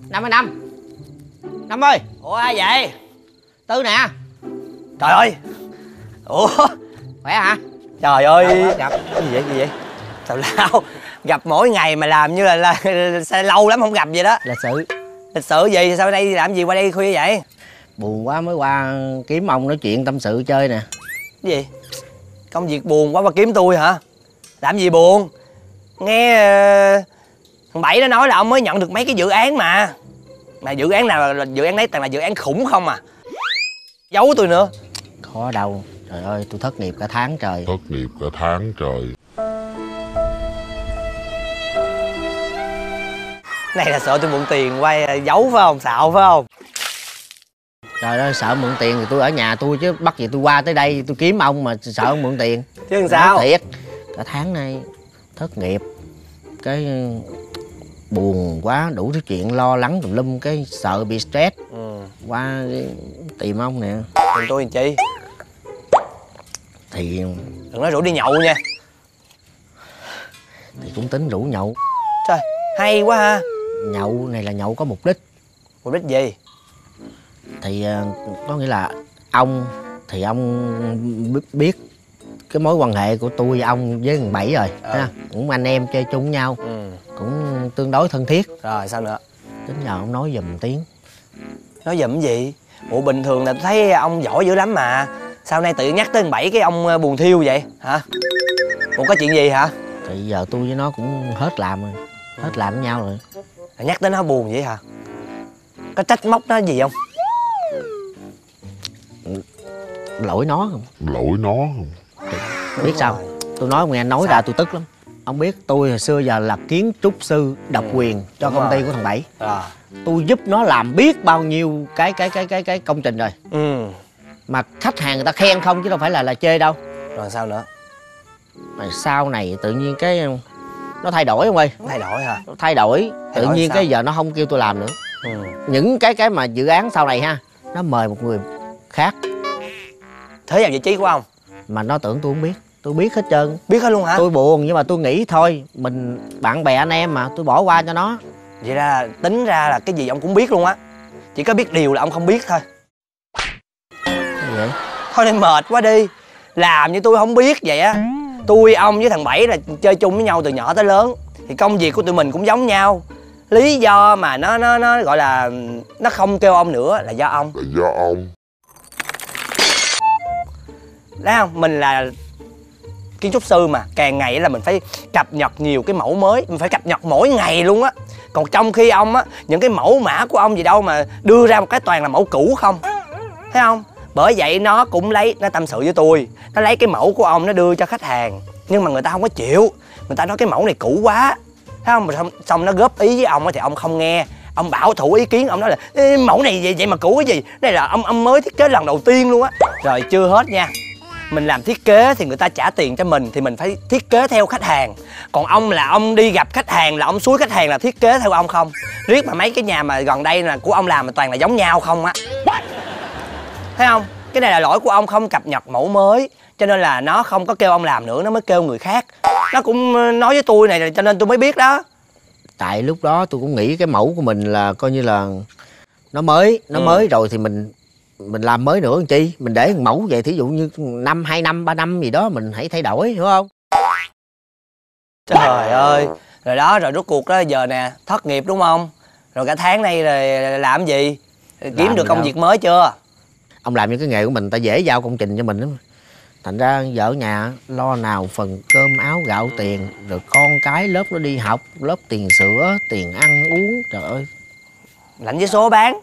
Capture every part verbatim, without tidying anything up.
Năm ơi Năm. Năm ơi. Ủa ai vậy? Tư nè. Trời ơi. Ủa Khỏe hả? trời ơi. Gặp. Cái gì vậy, gì vậy? Tào lao. Gặp mỗi ngày mà làm như là, là, là, là lâu lắm không gặp vậy đó. Lịch sự. Lịch sự gì? Sao đây làm gì qua đây khuya vậy? Buồn quá mới qua kiếm ông nói chuyện tâm sự chơi nè. Cái gì? Công việc buồn quá mà kiếm tôi hả? Làm gì buồn? Nghe uh, thằng Bảy nó nói là ông mới nhận được mấy cái dự án mà. Mà dự án nào là dự án đấy toàn là dự án khủng không à. Giấu tôi nữa. Khó đâu. Trời ơi tôi thất nghiệp cả tháng trời. Thất nghiệp cả tháng trời. Này là sợ tôi mượn tiền quay giấu phải không? Xạo phải không? Trời ơi sợ mượn tiền thì tôi ở nhà tôi chứ bắt gì tôi qua tới đây tôi kiếm ông mà sợ ông mượn tiền. Chứ làm sao? Thiệt. Cả tháng nay thất nghiệp cái buồn quá đủ thứ chuyện lo lắng tùm lum cái sợ bị stress. Ừ. Qua tìm ông nè. Tìm tôi làm chi? Thì đừng nói rủ đi nhậu nha. Thì cũng tính rủ nhậu. Trời hay quá ha. Nhậu này là nhậu có mục đích. Mục đích gì? Thì có nghĩa là ông thì ông biết cái mối quan hệ của tôi ông với thằng Bảy rồi. Ừ. Ha? Cũng anh em chơi chung với nhau. Ừ. Cũng tương đối thân thiết. Rồi sao nữa? Tính nhờ ông nói giùm tiếng. Nói giùm cái gì? Ủa bình thường là tôi thấy ông giỏi dữ lắm mà. Sao nay tự nhắc tới thằng Bảy cái ông buồn thiêu vậy hả? Ủa có chuyện gì hả? Thì giờ tôi với nó cũng hết làm rồi. Hết làm với nhau rồi. Nhắc tới nó buồn vậy hả? Có trách móc nó gì không? Lỗi nó không? Lỗi nó không? Biết sao? Tôi nói nghe nói sao? Ra tôi tức lắm. Ông biết tôi hồi xưa giờ là kiến trúc sư độc ừ. quyền cho Đúng công rồi. ty của thằng Bảy. À. Tôi giúp nó làm biết bao nhiêu cái cái cái cái cái công trình rồi. Ừ. Mà khách hàng người ta khen không chứ đâu phải là là chê đâu. Rồi sao nữa? Mà sau này tự nhiên cái nó thay đổi không ơi? Thay đổi hả? Nó thay đổi. Thay tự đổi nhiên sao? Cái giờ nó không kêu tôi làm nữa. Ừ. Những cái cái mà dự án sau này ha, nó mời một người khác. Thế vào vị trí của ông? Mà nó tưởng tôi không biết. Tôi biết hết trơn. Biết hết luôn hả? Tôi buồn nhưng mà tôi nghĩ thôi mình bạn bè anh em mà tôi bỏ qua cho nó. Vậy ra tính ra là cái gì ông cũng biết luôn á. Chỉ có biết điều là ông không biết thôi. Cái vậy? Thôi nên mệt quá đi. Làm như tôi không biết vậy á. Tôi ông với thằng Bảy là chơi chung với nhau từ nhỏ tới lớn. Thì công việc của tụi mình cũng giống nhau. Lý do mà nó nó nó gọi là nó không kêu ông nữa là do ông. Là do ông. Thấy không? Mình là kiến trúc sư mà càng ngày là mình phải cập nhật nhiều cái mẫu mới, mình phải cập nhật mỗi ngày luôn á. Còn trong khi ông á, những cái mẫu mã của ông gì đâu mà đưa ra một cái toàn là mẫu cũ không. Thấy không? Bởi vậy nó cũng lấy, nó tâm sự với tôi, nó lấy cái mẫu của ông nó đưa cho khách hàng. Nhưng mà người ta không có chịu. Người ta nói cái mẫu này cũ quá. Thấy không? Mà xong, xong nó góp ý với ông thì ông không nghe. Ông bảo thủ ý kiến, ông nói là mẫu này vậy, vậy mà cũ cái gì. Đây là ông, ông mới thiết kế lần đầu tiên luôn á. Rồi chưa hết nha. Mình làm thiết kế thì người ta trả tiền cho mình thì mình phải thiết kế theo khách hàng. Còn ông là ông đi gặp khách hàng là ông xúi khách hàng là thiết kế theo ông không. Riết mà mấy cái nhà mà gần đây là của ông làm mà toàn là giống nhau không á. Thấy không? Cái này là lỗi của ông không cập nhật mẫu mới. Cho nên là nó không có kêu ông làm nữa, nó mới kêu người khác. Nó cũng nói với tôi này cho nên tôi mới biết đó. Tại lúc đó tôi cũng nghĩ cái mẫu của mình là coi như là nó mới, nó ừ. mới rồi thì mình mình làm mới nữa làm chi, mình để mẫu vậy thí dụ như năm hai năm ba năm gì đó mình hãy thay đổi hiểu không? Trời ơi, rồi đó rồi rốt cuộc đó giờ nè thất nghiệp đúng không? Rồi cả tháng nay rồi làm gì? Kiếm làm được công đâu. Việc mới chưa? Ông làm những cái nghề của mình ta dễ giao công trình cho mình lắm. Thành ra vợ ở nhà lo nào phần cơm áo gạo tiền, rồi con cái lớp nó đi học, lớp tiền sữa, tiền ăn uống, trời ơi. Lãnh vé số bán.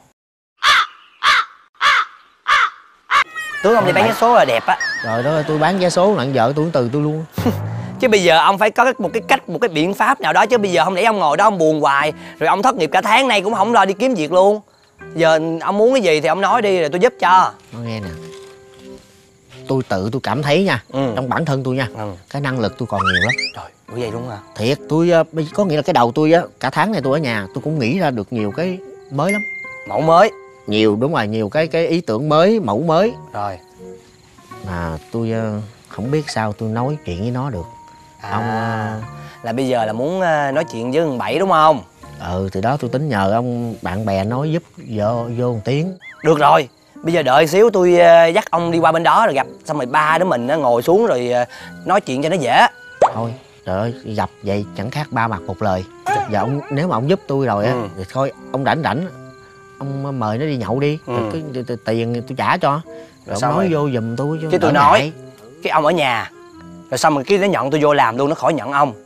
Tướng ông đi bán vé số là đẹp á. Rồi đó tôi bán vé số là vợ tôi từ tôi luôn. Chứ bây giờ ông phải có một cái cách, một cái biện pháp nào đó chứ bây giờ không để ông ngồi đó ông buồn hoài, rồi ông thất nghiệp cả tháng nay cũng không lo đi kiếm việc luôn. Giờ ông muốn cái gì thì ông nói đi rồi tôi giúp cho. Nói nghe nè. Tôi tự tôi cảm thấy nha, ừ. trong bản thân tôi nha, ừ. cái năng lực tôi còn nhiều lắm. Trời, đủ vậy đúng hả? Thiệt, tôi có nghĩa là cái đầu tôi á, cả tháng này tôi ở nhà tôi cũng nghĩ ra được nhiều cái mới lắm. Mẫu mới. Nhiều, đúng rồi, nhiều cái cái ý tưởng mới, mẫu mới. Rồi. Mà tôi uh, không biết sao tôi nói chuyện với nó được. À, ông uh... là bây giờ là muốn uh, nói chuyện với thằng Bảy đúng không? Ừ thì đó tôi tính nhờ ông bạn bè nói giúp vô vô một tiếng. Được rồi, bây giờ đợi xíu tôi dắt ông đi qua bên đó rồi gặp, xong rồi ba đứa mình ngồi xuống rồi nói chuyện cho nó dễ. Thôi trời ơi, gặp vậy chẳng khác ba mặt một lời. Giờ ông nếu mà ông giúp tôi rồi á ừ. thì thôi ông rảnh rảnh ông mời nó đi nhậu đi, ừ. rồi cái tiền tôi trả cho, rồi ông nói rồi? Vô giùm tôi chứ. Chứ tôi nói ngại. Cái ông ở nhà rồi xong rồi cái nó nhận tôi vô làm luôn, nó khỏi nhận ông.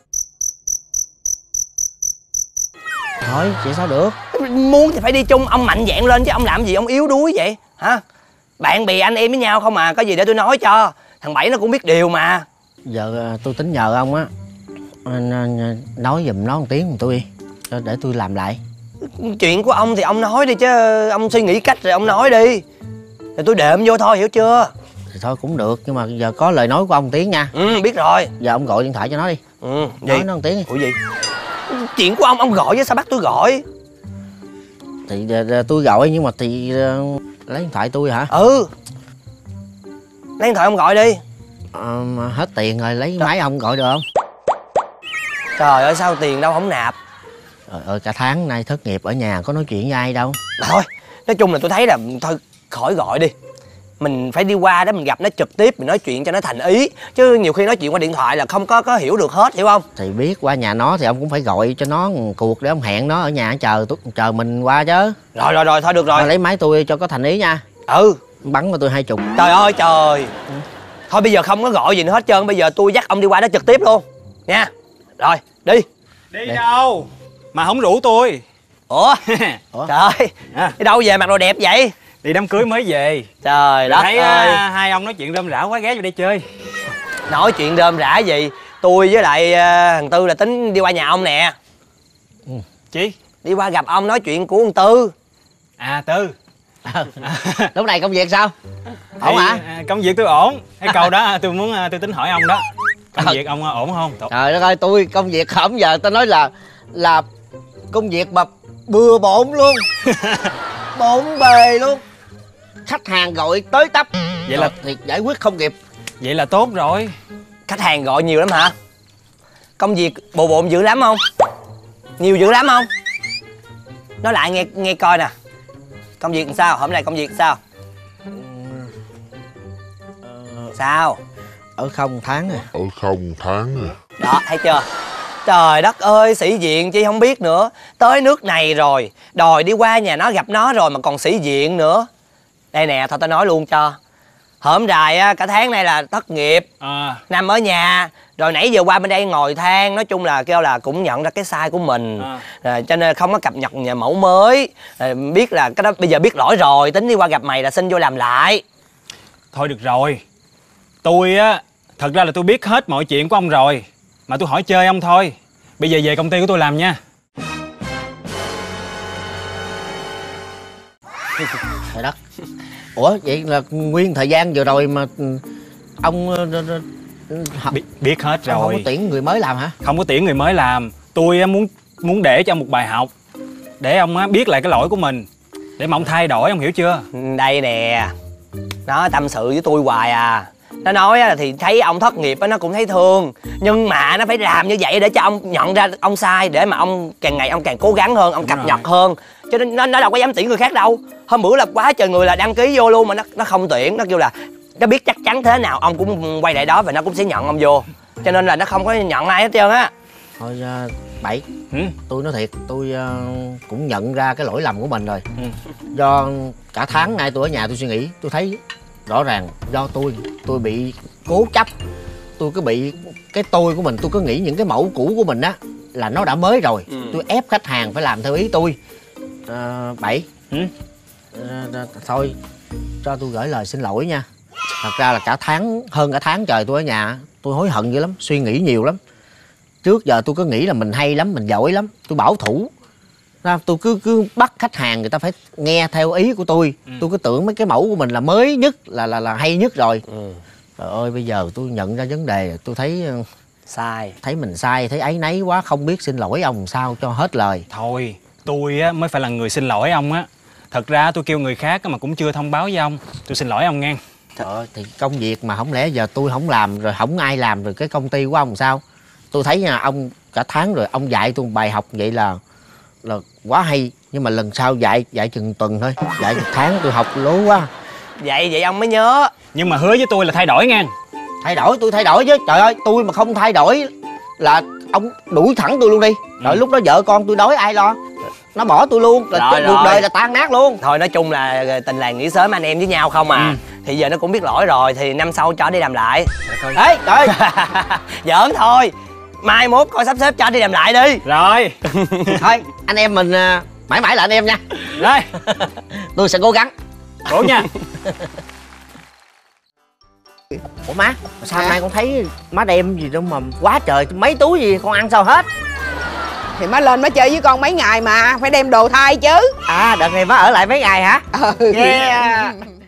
Thôi vậy sao được, muốn thì phải đi chung, ông mạnh dạn lên chứ ông làm gì ông yếu đuối vậy hả? Bạn bè anh em với nhau không à, có gì để tôi nói cho. Thằng Bảy nó cũng biết điều mà. Giờ tôi tính nhờ ông á nói giùm nó một tiếng một tôi để tôi làm lại. Chuyện của ông thì ông nói đi chứ, ông suy nghĩ cách rồi ông nói đi, rồi tôi đệm vô thôi, hiểu chưa? Thì thôi cũng được, nhưng mà giờ có lời nói của ông một tiếng nha. Ừ biết rồi. Giờ ông gọi điện thoại cho nó đi. Ừ nói gì? Nó một tiếng đi. Ủa gì? Chuyện của ông ông gọi chứ sao bắt tôi gọi? Thì tôi gọi nhưng mà thì lấy điện thoại tôi hả? Ừ lấy điện thoại ông gọi đi. À, hết tiền rồi lấy Trời. Máy ông gọi được không? Trời ơi sao tiền đâu không nạp. Trời ơi cả tháng nay thất nghiệp ở nhà có nói chuyện với ai đâu. Thôi nói chung là tôi thấy là thôi khỏi gọi đi. Mình phải đi qua đó mình gặp nó trực tiếp, mình nói chuyện cho nó thành ý. Chứ nhiều khi nói chuyện qua điện thoại là không có có hiểu được hết, hiểu không? Thì biết qua nhà nó thì ông cũng phải gọi cho nó một cuộc để ông hẹn nó ở nhà chờ chờ mình qua chứ. Rồi rồi rồi thôi được rồi. Mà lấy máy tôi cho có thành ý nha. Ừ bắn vào tôi hai chục. Trời ơi trời. Ừ. Thôi bây giờ không có gọi gì nữa hết trơn, bây giờ tôi dắt ông đi qua đó trực tiếp luôn nha. Rồi đi. Đi, đi. Đâu mà không rủ tôi? Ủa, Ủa? Trời ơi à. Đi đâu về mặc đồ đẹp vậy? Đi đám cưới mới về. Trời đất thấy ơi. Uh, hai ông nói chuyện rơm rả quá, ghé vô đây chơi. Nói chuyện rơm rả gì, tôi với lại uh, thằng Tư là tính đi qua nhà ông nè. Ừ. Chi? Đi qua gặp ông nói chuyện của thằng Tư. À Tư. Lúc này công việc sao? Ổn hả? À, công việc tôi ổn. Cái câu đó tôi muốn tôi tính hỏi ông đó. Công việc ông ổn không? Trời đất ơi, tôi công việc hổm giờ tao nói là là công việc mà bừa bộn luôn. Bộn bề luôn. Khách hàng gọi tới tấp. Vậy là thì giải quyết không kịp. Vậy là tốt rồi. Khách hàng gọi nhiều lắm hả? Công việc bộn bộn dữ lắm không? Nhiều dữ lắm không? Nói lại nghe nghe coi nè. Công việc làm sao? Hôm nay công việc làm sao? Ờ... Sao? Ở không tháng rồi. Ở không tháng rồi. Đó thấy chưa? Trời đất ơi, sĩ diện chi không biết nữa. Tới nước này rồi, đòi đi qua nhà nó gặp nó rồi mà còn sĩ diện nữa. Đây nè, thôi tao nói luôn cho. Hổm rày cả tháng nay là thất nghiệp à. Nằm ở nhà. Rồi nãy giờ qua bên đây ngồi than. Nói chung là kêu là cũng nhận ra cái sai của mình à. À, cho nên không có cập nhật nhà mẫu mới à, biết là cái đó bây giờ biết lỗi rồi. Tính đi qua gặp mày là xin vô làm lại. Thôi được rồi. Tôi á, thật ra là tôi biết hết mọi chuyện của ông rồi. Mà tôi hỏi chơi ông thôi. Bây giờ về công ty của tôi làm nha. Trời đất. Ủa vậy là nguyên thời gian vừa rồi mà ông biết, biết hết rồi. Không có tuyển người mới làm hả? Không có tuyển người mới làm. Tôi muốn muốn để cho ông một bài học để ông biết lại cái lỗi của mình, để mà ông thay đổi, ông hiểu chưa? Đây nè, nó tâm sự với tôi hoài à. Nó nói là thì thấy ông thất nghiệp nó cũng thấy thương, nhưng mà nó phải làm như vậy để cho ông nhận ra ông sai, để mà ông càng ngày ông càng cố gắng hơn, ông cập nhật hơn. Cho nên nó, nó đâu có dám tuyển người khác đâu. Hôm bữa là quá trời người là đăng ký vô luôn mà nó nó không tuyển. Nó kêu là nó biết chắc chắn thế nào ông cũng quay lại đó và nó cũng sẽ nhận ông vô. Cho nên là nó không có nhận ai hết trơn á. Thôi uh, Bảy, ừ? Tôi nói thiệt, tôi uh, cũng nhận ra cái lỗi lầm của mình rồi. ừ. Do cả tháng nay tôi ở nhà tôi suy nghĩ, tôi thấy rõ ràng do tôi tôi bị cố chấp. Tôi cứ bị cái tôi của mình, tôi cứ nghĩ những cái mẫu cũ của mình á là nó đã mới rồi. ừ. Tôi ép khách hàng phải làm theo ý tôi. à, Bảy, ừ? à, thôi cho tôi gửi lời xin lỗi nha. Thật ra là cả tháng, hơn cả tháng trời tôi ở nhà, tôi hối hận dữ lắm, suy nghĩ nhiều lắm. Trước giờ tôi cứ nghĩ là mình hay lắm, mình giỏi lắm, tôi bảo thủ. Tôi cứ cứ bắt khách hàng người ta phải nghe theo ý của tôi. ừ. Tôi cứ tưởng mấy cái mẫu của mình là mới nhất, là là là hay nhất rồi. ừ. Trời ơi, bây giờ tôi nhận ra vấn đề, tôi thấy sai, thấy mình sai, thấy áy náy quá, không biết xin lỗi ông sao cho hết lời. Thôi tôi á mới phải là người xin lỗi ông á. Thật ra tôi kêu người khác mà cũng chưa thông báo với ông. Tôi xin lỗi ông nghe. Trời ơi, thì công việc mà không lẽ giờ tôi không làm rồi không ai làm rồi cái công ty của ông sao? Tôi thấy nha, ông cả tháng rồi ông dạy tôi một bài học vậy là là quá hay, nhưng mà lần sau dạy dạy chừng tuần thôi, dạy một tháng tôi học lố quá. Vậy vậy ông mới nhớ. Nhưng mà hứa với tôi là thay đổi nha. Thay đổi, tôi thay đổi chứ. Trời ơi, tôi mà không thay đổi là ông đuổi thẳng tôi luôn đi. Rồi ừ. lúc đó vợ con tôi đói ai lo. Nó bỏ tôi luôn, là rồi, cuộc rồi. đời là tan nát luôn. Thôi nói chung là tình làng nghĩa xóm anh em với nhau không à. Ừ. Thì giờ nó cũng biết lỗi rồi, thì năm sau cho đi làm lại. Ê, trời. Giỡn thôi. Mai mốt coi sắp xếp cho đi làm lại đi. Rồi. Thôi, anh em mình mãi mãi là anh em nha. Rồi. Tôi sẽ cố gắng. Cố nha. Ủa má, sao hôm nay con thấy má đem gì đâu mà quá trời, mấy túi gì con ăn sao hết? Thì má lên má chơi với con mấy ngày mà phải đem đồ thay chứ. À, đợt này má ở lại mấy ngày hả? Ừ. Yeah.